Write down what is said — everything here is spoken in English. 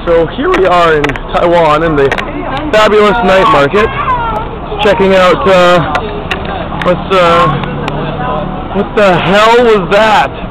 So here we are in Taiwan in the fabulous night market, checking out what the hell was that?